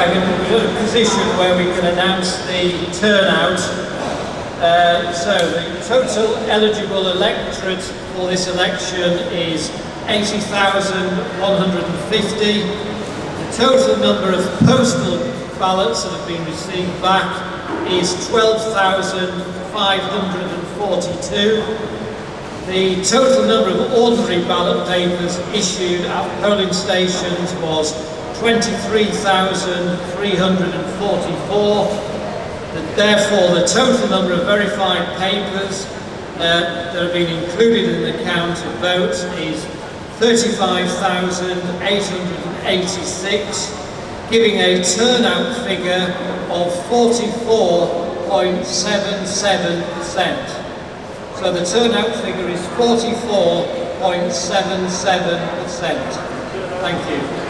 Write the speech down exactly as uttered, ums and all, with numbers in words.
I'm in a position where we can announce the turnout. Uh, so the total eligible electorate for this election is eighty thousand one hundred fifty. The total number of postal ballots that have been received back is twelve thousand five hundred forty-two. The total number of ordinary ballot papers issued at polling stations was twenty-three thousand three hundred forty-four. Therefore, the total number of verified papers uh, that have been included in the count of votes is thirty-five thousand eight hundred eighty-six, giving a turnout figure of forty-four point seven seven percent. So the turnout figure is forty-four point seven seven percent. Thank you.